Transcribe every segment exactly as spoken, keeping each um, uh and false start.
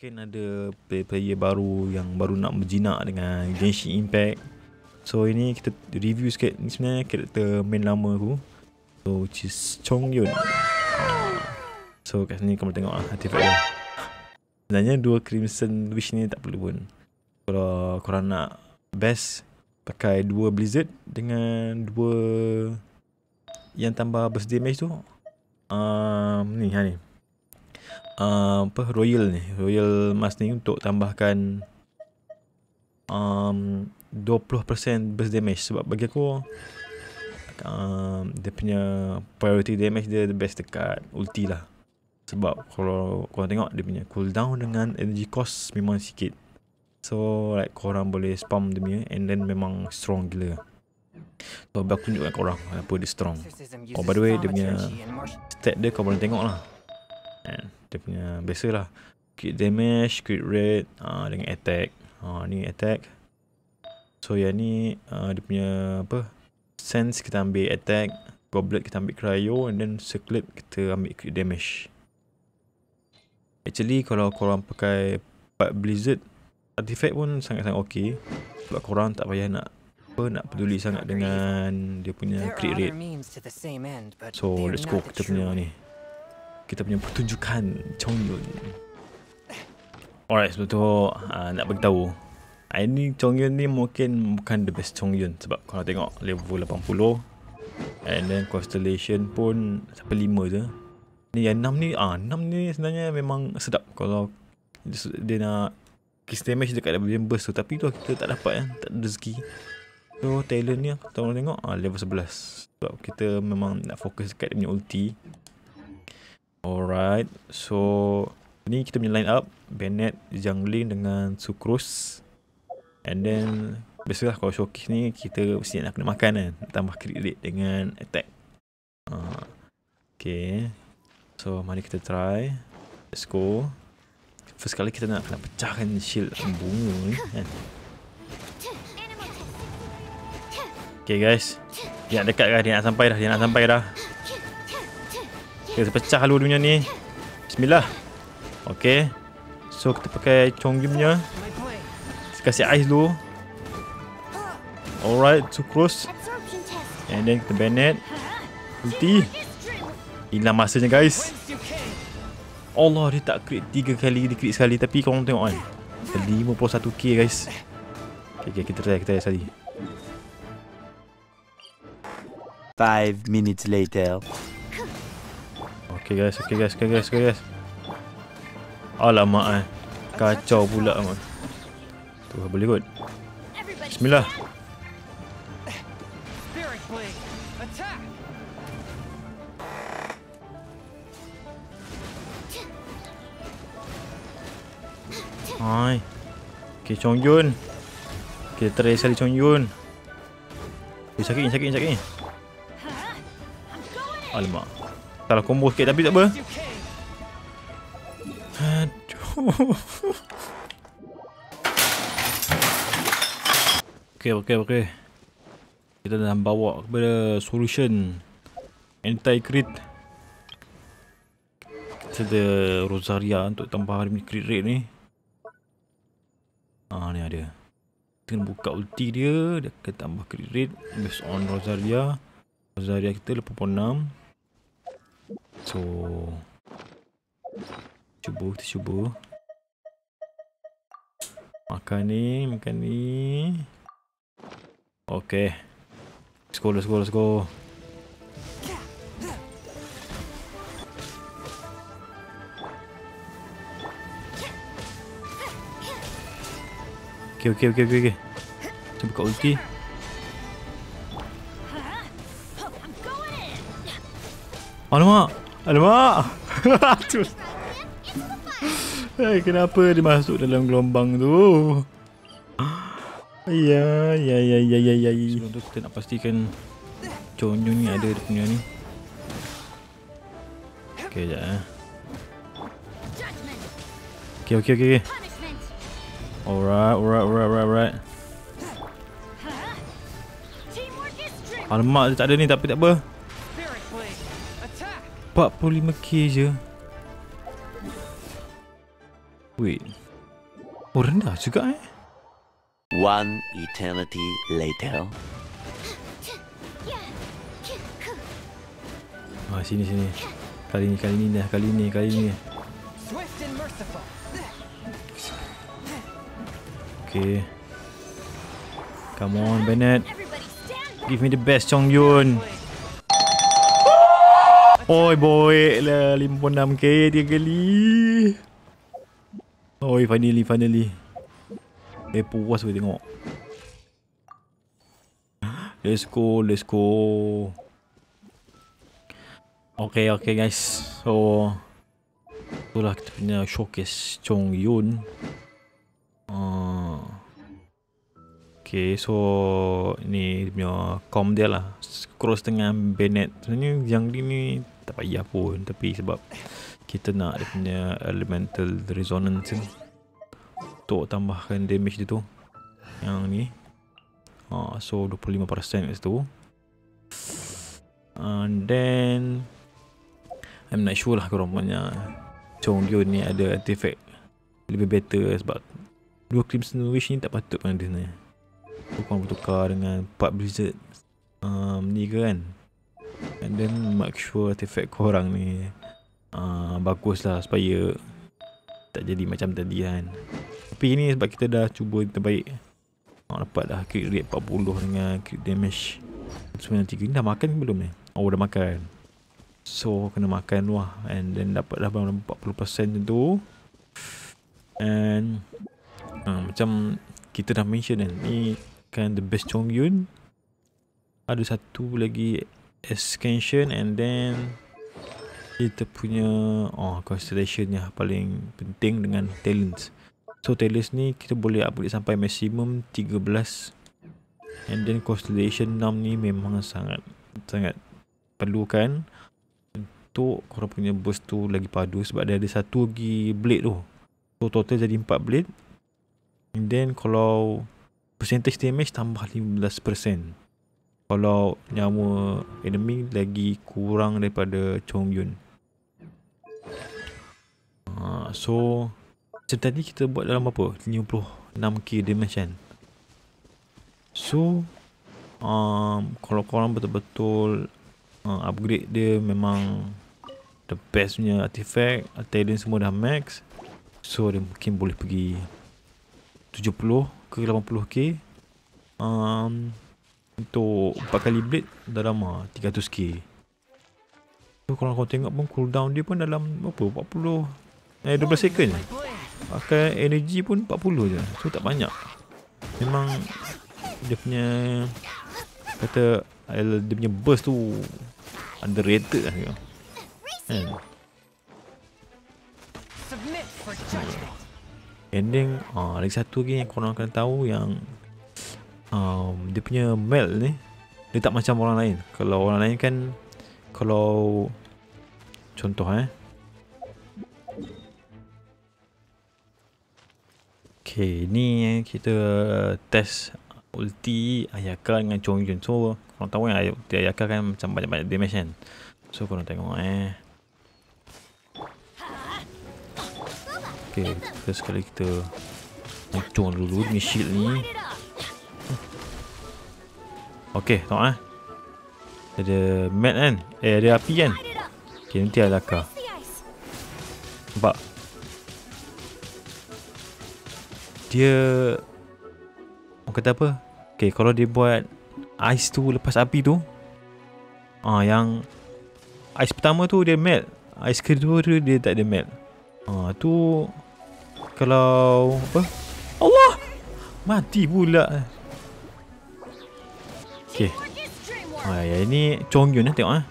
mungkin ada player-player baru yang baru nak berjinak dengan Genshin Impact. So ini kita review sikit. Ni sebenarnya karakter main lama aku, so which is CHONGYUN. So kat sini kamu tengok lah artifact dia. Sebenarnya dua Crimson Wish ni tak perlu pun. Kalau korang nak best, pakai dua Blizzard dengan dua yang tambah burst damage tu. um, Ni ha ni uh, apa Royal ni, Royal Mask ni untuk tambahkan um, dua puluh peratus burst damage. Sebab bagi aku um, dia punya priority damage dia the best dekat ulti lah. Sebab kalau korang tengok dia punya cooldown dengan energy cost memang sikit. So like korang boleh spam dia punya, and then memang strong gila. So aku tunjukkan korang kenapa dia strong. Oh by the way, dia punya stat dia kau boleh tengok lah. And dia punya biasa lah, crit damage, crit rate, uh, dengan attack. uh, Ni attack. So yang ni uh, dia punya apa, sense kita ambil attack, goblet kita ambil cryo, and then circlet kita ambil crit damage. Actually kalau korang pakai part Blizzard, artifact pun sangat-sangat ok. Sebab korang tak payah nak apa, nak peduli sangat dengan dia punya crit rate. So let's go kita punya ni, kita punya pertunjukan CHONGYUN. Alright, sebab tu uh, nak beritahu, ini CHONGYUN ni mungkin bukan the best CHONGYUN. Sebab kalau tengok level lapan puluh, and then constellation pun sampai lima je. Ni yang enam ni, ah enam ni sebenarnya memang sedap kalau dia nak kiss damage dekat level burst tu. Tapi tu kita tak dapat kan, tak ada rezeki. So talent ni kita tengok ah, level sebelas. Sebab kita memang nak fokus dekat dia punya ulti. Alright, so ni kita punya line up Bennett, jungling dengan Sucrose. And then biasalah kalau showcase ni kita mesti nak kena makan kan, tambah crit rate dengan attack. uh, Okay, so mari kita try. Let's go. First kali kita nak kena pecahkan shield bunga ni kan. Okay guys, dia nak dekat dah, dia nak sampai dah, dia nak sampai dah. Kita pecah dulu dunia ni. Bismillah. Okay, so kita pakai CHONGYUN nya. Kasih ice dulu. Alright, Sucrose. And then kita Bennett. Ulti. Hilang masanya guys. Allah, dia tak crit tiga kali, dia crit sekali. Tapi korang tengok kan, lima puluh satu K guys. Okay, okay, kita try, kita try sekali. Five minutes later. Okay guys, okay guys, okay guys, okay guys. Alamak eh, kacau pula man. Tu boleh kot. Bismillah. Hai. Okay, CHONGYUN. Kita try sekali CHONGYUN. Eh, sakit ni, sakit ni, sakit ni. Alamak, salah combo sikit tapi tak apa. Aduh. Okay, okay, okay. Kita dah bawa kepada solution anti-crit. Kita ada Rosaria untuk tambah crit rate ni. Ah, ni ada. Kita kena buka ulti dia, dia akan tambah crit rate based on Rosaria. Rosaria kita lapan puluh enam. So cuba, kita cuba makan ni, makan ni. Okay, let's go, let's go, let's go. Okay, okay, okay, okay, okay. Kita buka ulti. Alamak, alamak. Hey, kenapa dia masuk dalam gelombang tu? Ya, ya, ya, ya, ya, ya. Sebelum tu kita nak pastikan CHONGYUN ni ada dia punya ni. Okay, sekejap eh. Okay, okay, okay, okay. Alright, alright, alright, alright, alright. Alamak, dia tak ada ni, tapi tak apa. empat puluh lima K je. Wait. Oh, rendah juga eh. One eternity later. Ah, sini sini. Kali ni kali ni dah, kali ni kali ni. Okay. Come on, Bennett. Give me the best, Chongyun. Oi boy lah, lima puluh enam K dia kali. Oi, finally finally. Eh, puas boleh tengok. Let's go, let's go. Okay, okay guys. So itulah kita punya showcase Chongyun. Uh, okay, so ni dia punya com dia lah. Cross dengan Bennett. Sebenarnya yang ni tak payah pun, tapi sebab kita nak dia punya elemental resonance ni untuk tambahkan damage dia tu. Yang ni. Uh, so dua puluh lima peratus kat situ. And then I'm not sure lah korang punya Chongyun ni ada artifact lebih better sebab dua Crimson Wish ni tak patut pun ada sebenarnya. So korang bertukar dengan empat Blizzard um, ni ke kan. And then make sure artifact korang ni uh, bagus lah supaya tak jadi macam tadi kan. Tapi ni sebab kita dah cuba yang terbaik. uh, Dapat dah crit rate empat puluh dengan crit damage sembilan puluh tiga. Ni dah makan ke belum ni? Oh, dah makan. So kena makan lah. And then dapat dah empat puluh peratus tu. And uh, macam kita dah mention kan, ni kan the best Chongyun. Ada satu lagi Ascension. And then kita punya oh, Constellation yang paling penting dengan Talents. So Talents ni kita boleh upgrade sampai maximum tiga belas. And then Constellation enam ni memang sangat sangat perlukan untuk korang punya burst tu lagi padu sebab dia ada satu lagi blade tu. So total jadi empat blade. And then kalau percentage damage tambah lima belas peratus. Kalau nyawa enemy lagi kurang daripada Chongyun. uh, So macam tadi kita buat dalam apa? lima puluh enam K damage kan. So um, kalau korang betul-betul uh, upgrade dia memang the best punya artifact. Talent semua dah max. So dia mungkin boleh pergi tujuh puluh ke lapan puluh K. um, Untuk empat kali blade dalam uh, tiga ratus K. So kalau kau tengok pun cooldown dia pun dalam apa, empat puluh eh dua belas second je. Pakai energy pun empat puluh je. So tak banyak. Memang dia punya kata dia punya burst tu underrated lah kan. Ending ah, lagi satu lagi yang korang akan tahu yang um, dia punya melt ni dia tak macam orang lain. Kalau orang lain kan, kalau contoh eh okay, ni kita test ulti Ayaka dengan Chongyun. So korang tahu yang ulti Ayaka kan macam banyak-banyak damage kan. So korang tengok eh. Okay, first sekali kita hancur dulu ni shield ni. Okay, tengok eh. Ada mat kan. Eh, ada api kan. Okay, nanti Ayaka. Nampak? Dia orang kata apa? Okay, kalau dia buat ice tu lepas api tu, ah, yang ice pertama tu dia melt, ice kedua tu dia tak ada melt. Ah, tu kalau apa? Allah! Mati pula. Okay. Ah, ya, ini Chongyun eh, tengok eh.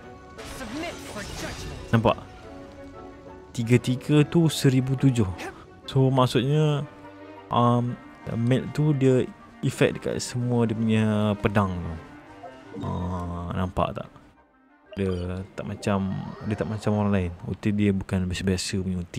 Nampak? Tiga-tiga tu seribu tujuh. So maksudnya um, melt tu dia efek dekat semua dia punya pedang tu. Uh, nampak tak? Dia tak macam dia tak macam orang lain. Ulti dia bukan biasa-biasa punya ulti.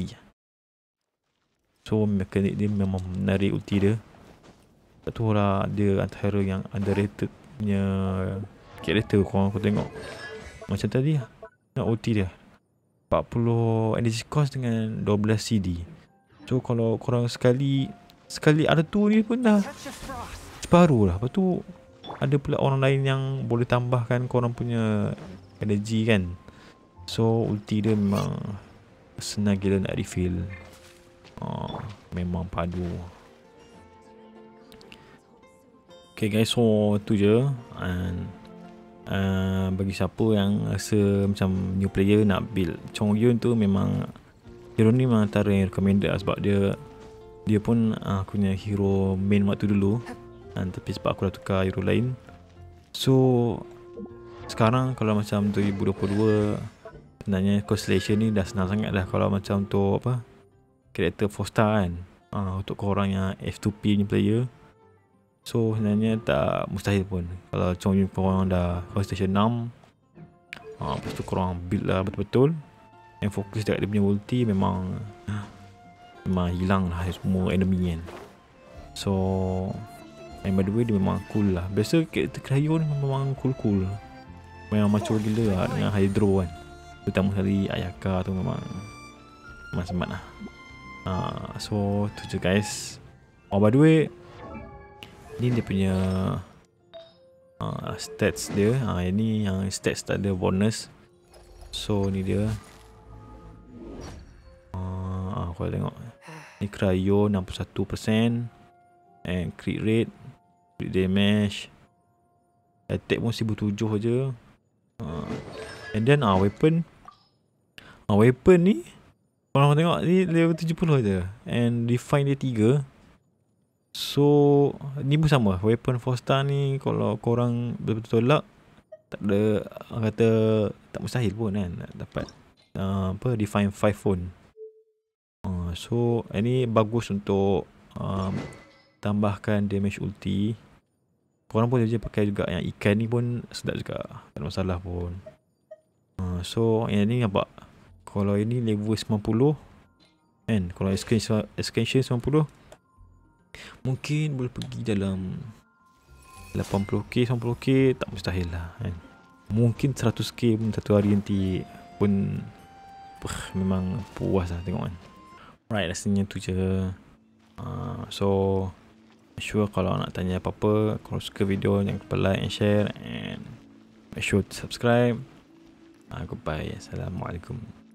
So mekanik dia memang menarik ulti dia. Tu lah dia antara yang underrated punya karakter korang aku tengok. Macam tadi lah ulti dia empat puluh energy cost dengan dua belas C D. So kalau korang sekali Sekali ada tu ni pun dah separuh lah. Lepas tu ada pula orang lain yang boleh tambahkan korang punya energy kan. So ulti dia memang senang gila nak refill. Oh, memang padu. Okay guys, so tu je. And uh, bagi siapa yang rasa macam new player nak build CHONGYUN tu, memang hero ni memang antara yang recommended lah. Sebab dia Dia pun uh, aku punya hero main waktu dulu. And, tapi sebab aku dah tukar hero lain. So sekarang kalau macam dua ribu dua puluh dua, sebenarnya Constellation ni dah senang sangat lah. Kalau macam untuk apa, karakter four star kan, uh, untuk korang yang F two P ni player. So sebenarnya tak mustahil pun. Kalau CHONGYUN korang dah Constellation enam, uh, lepas tu korang build lah betul-betul, yang fokus dekat dia punya ulti, memang Memang hilang lah semua enemy kan. So, and by the way, dia memang cool lah. Biasa karakter Cryo ni memang cool-cool, memang macho gila lah dengan Hydro kan. Terutama sekali ADAKAH tu memang Memang semat lah. uh, So, tu je guys. Oh by the way, ni dia punya uh, stats dia. uh, Ini yang stats tak ada bonus. So, ni dia. uh, Aku tengok ni cryo enam puluh satu peratus, and crit rate, crit damage, attack pun seribu tujuh je. uh, And then ah uh, weapon ah uh, weapon ni korang tengok ni level tujuh puluh je, and define dia tiga. So ni pun sama, weapon four star ni kalau korang betul-betul luck, tak ada orang kata tak mustahil pun kan nak dapat uh, apa define five pun. Uh, so ini bagus untuk um, tambahkan damage ulti. Korang boleh je pakai juga yang ikan ni pun sedap juga, tak ada masalah pun. uh, So yang ni nampak, kalau ini level sembilan puluh kan, kalau extension, extension sembilan puluh mungkin boleh pergi dalam lapan puluh k, sembilan puluh k, tak mustahil lah kan. Mungkin seratus k pun satu hari nanti pun puh, memang puas lah tengok kan. Right, rasanya tu je. uh, So make sure kalau nak tanya apa-apa, kalau suka video jangan lupa like and share, and make sure to subscribe. uh, Goodbye. Assalamualaikum.